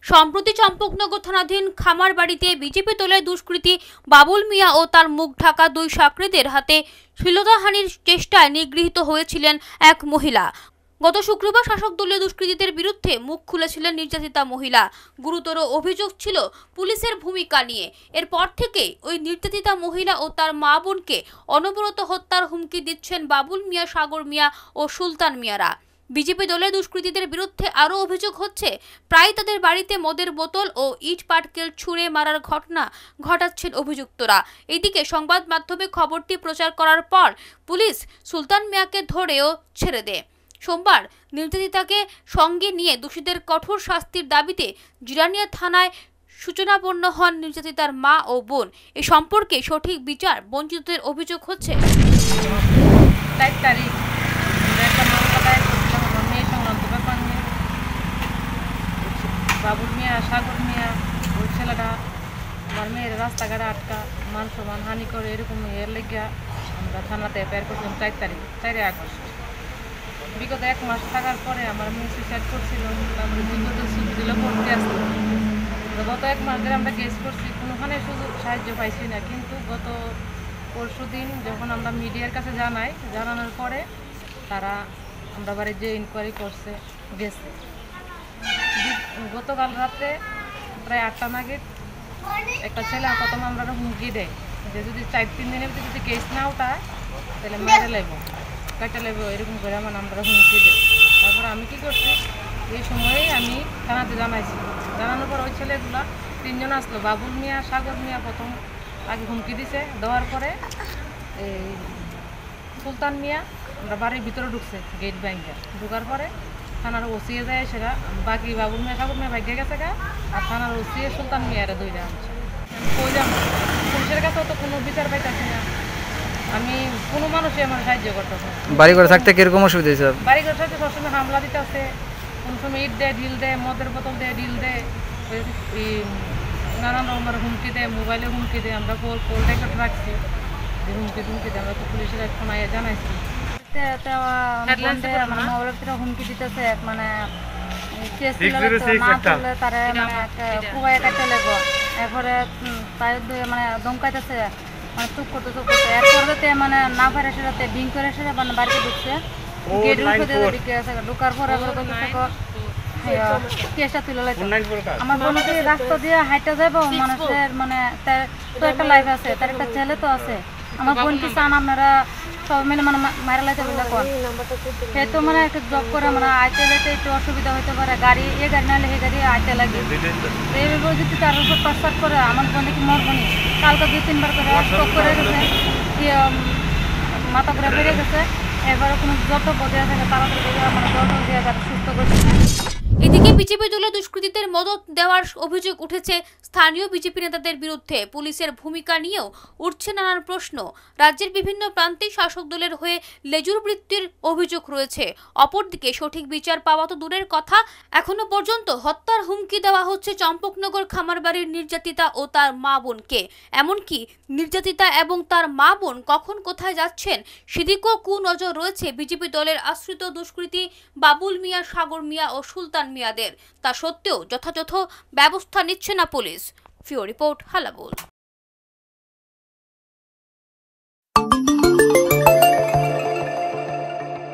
সম্প্রতি চম্পকনগর থানাধীন খামারবাড়িতে বিজেপি দলের দুষ্কৃতী বাবুল মিয়া ও তার মুখ ঢাকা দুই সাকরেদের হাতে শ্লীলতাহানির চেষ্টায় নিগৃহীত হয়েছিলেন এক মহিলা। গত শুক্রবার শাসক দলীয় দুষ্কৃতীদের বিরুদ্ধে মুখ খুলেছিলেন নির্যাতিতা মহিলা। গুরুতর অভিযোগ ছিল পুলিশের ভূমিকা নিয়ে। এরপর থেকে ওই নির্যাতিতা মহিলা ও তার মা বোনকে অনবরত হত্যার হুমকি দিচ্ছেন বাবুল মিয়া, সাগর মিয়া ও সুলতান মিয়ারা। বিজেপি দলের দুষ্কৃতীদের বিরুদ্ধে আরও অভিযোগ হচ্ছে, প্রায় তাদের বাড়িতে মদের বোতল ও ইট পাটকেল ছুঁড়ে মারার ঘটনা ঘটাচ্ছেন অভিযুক্তরা। এদিকে সংবাদ মাধ্যমে খবরটি প্রচার করার পর পুলিশ সুলতান মিয়াকে ধরেও ছেড়ে দেয়। সোমবার নির্যাতিতাকে সঙ্গে নিয়ে দোষীদের কঠোর শাস্তির দাবিতে জিরানিয়া থানায় সূচনাপন্ন হন নির্যাতিতার মা ও বোন। এ সম্পর্কে সঠিক বিচার বঞ্চিতদের অভিযোগ হচ্ছে। বাবুল মিয়া, সাগর মিয়া, ওই ছেলেটা আমার মেয়ের রাস্তাঘাটে আটকা মান সম্মান হানি করে, এরকম এর লেগে আমরা থানাতে এফআইআর করছিলাম 4 আগস্ট। বিগত 1 মাস থাকার পরে আমার মেয়ে সুইসাইড করছিল। আমরা বিগত দিলে পড়তে আসলো। গত 1 মাস ধরে আমরা কেস করছি, কোনোখানে সুযোগ সাহায্য পাইছি না। কিন্তু গত পরশু দিন যখন আমরা মিডিয়ার কাছে জানানোর পরে তারা আমরা বাড়ির যে ইনকোয়ারি করছে গেছে। গতকাল রাতে প্রায় 8টা নাগাদ একটা ছেলে প্রথম আমরা হুমকি দেয় যে যদি 4-3 দিনের ভিতরে যদি কেস না ওঠায় তাহলে মেরে লাগবো, কাটা লাগবো, এরকম করে আমার আমরা হুমকি দেয়। তারপরে আমি কি করছি, এই সময়েই আমি থানাতে জানাইছি। জানানোর পর ওই ছেলেগুলা 3 জন আসলো। বাবুল মিয়া, সাগর মিয়া প্রথম আগে হুমকি দিছে, দেওয়ার পরে এই সুলতান মিয়া আমরা বাড়ির ভিতরে ঢুকছে গেট ব্যাংকে। ঢুকার পরে থানার ওসিয়ে যায়, সেটা বাকি বাবুল মিয়া, সাগর মিয়া ভাগ্যে গেছে গা, আর থানার ওসিয়ে সুলতান মিয়ারা ধরে আনছে। কইলাম পুলিশের কাছেও তো কোনো বিচার পাইতেছি না, আমি কোনো মানুষই আমার সাহায্য করতেছে। বাড়ি ঘরে থাকতে কিরকম অসুবিধা হয়েছে? বাড়ি ঘরে থাকতে সবসময় হামলা দিতে আছে, কোনো সময় ইট দেয়, ঢিল দেয়, মদের বোতল দেয়, ঢিল দেয়, নানান রকমের হুমকি দেয়, মোবাইলে হুমকি দেয়। আমরা কল রেকর্ড রাখছি যে হুমকি দেয়। আমরা তো পুলিশের এখন জানাইছি হুমকি দিতেছে, মানে তারা মানে কুবাই কাটতে লাগবো, এরপরে তাই মানে দমকাইতেছে, মানে চুপ করতে এরপরে মানে না পারে সেটাতে বিং করে সেটা মানে বাড়িতে ঢুকছে। গেট ঢুকার পরে কেসটা তুলে লাগছে। আমার বোনকে রাস্তা দিয়ে হাইটে যাবো, মানুষের মানে তার তো একটা লাইফ আছে, তার একটা ছেলে তো আছে। আমার বোন কি চান আপনারা সব মিলে মানে মারা লাইতে বলে কোন সে তো মানে একটু জব করে মানে আইতে যেতে একটু অসুবিধা হতে পারে, গাড়ি নাহলে এই গাড়ি আইতে লাগে। এইভাবে যদি তার উপর প্রস্তাব করে আমার বোনে কি মরবনি। কালকে 2-3 বার করে স্ট্রোক করে গেছে, মাথা ঘুরে বেড়ে গেছে। এবারে কোনো যত বদলে থাকে তাড়াতাড়ি মানে জল দিয়ে সুস্থ করছে। এদিকে বিজেপি দলের দুষ্কৃতীদের মদত দেওয়ার অভিযোগ উঠেছে স্থানীয় বিজেপি নেতাদের বিরুদ্ধে। পুলিশের ভূমিকা নিয়েও উঠছে নানান প্রশ্ন। রাজ্যের বিভিন্ন প্রান্তে শাসক দলের হয়ে লেজুর বৃত্তির অভিযোগ রয়েছে। অপরদিকে সঠিক বিচার পাওয়া তো দূরের কথা, এখনো পর্যন্ত হত্যার হুমকি দেওয়া হচ্ছে চম্পকনগর খামারবাড়ির নির্যাতিতা ও তার মা বোনকে। এমনকি নির্যাতিতা এবং তার মা বোন কখন কোথায় যাচ্ছেন সেদিকেও কুনজর রয়েছে বিজেপি দলের আশ্রিত দুষ্কৃতী বাবুল মিয়া, সাগর মিয়া ও সুলতান মিয়াদের। তা সত্ত্বেও যথাযথ ব্যবস্থা নিচ্ছে না পুলিশ। ফিও রিপোর্ট, হালাবোল।